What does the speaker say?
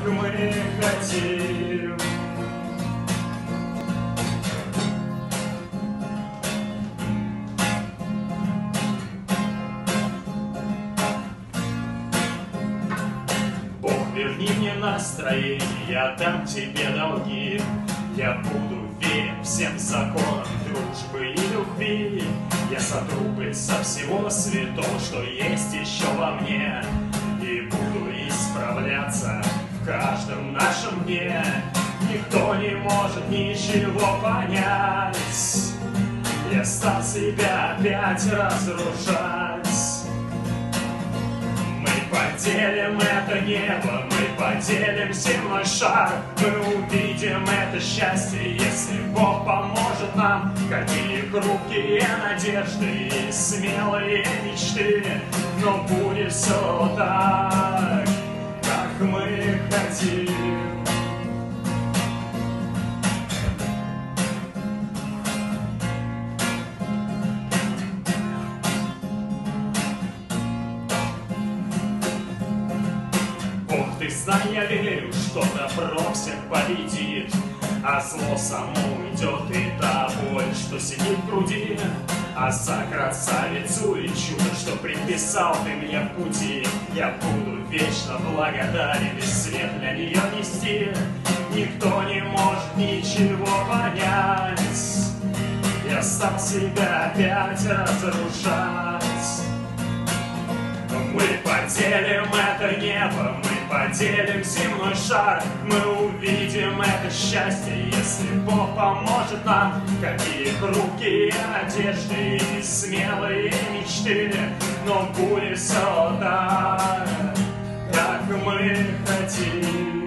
как мы хотим. Бог, верни мне настроение, я дам тебе долги. Я буду верен всем законам дружбы и любви. Я сотру пыль со всего святого, что есть еще во мне, и буду исправляться в каждом нашем дне. Никто не может ничего понять. Я стал себя опять разрушать. Мы поделим это небо, мы поделим земной шар. Мы увидим это счастье, если Бог поможет нам. Какие хрупкие надежды и смелые мечты, но будет все так, как мы хотим. Ты знай, я верю, что добро всех победит, а зло само уйдет, и та боль, что сидит в груди. А за красавицу и чудо, что предписал ты мне в пути, я буду вечно благодарен и свет для нее нести. Никто не может ничего понять. Я стал себя опять разрушать. Мы поделим это небо, мы поделим земной шар. Мы увидим это счастье, если Бог поможет нам. Какие хрупкие надежды и смелые мечты, но будет все так, как мы хотим.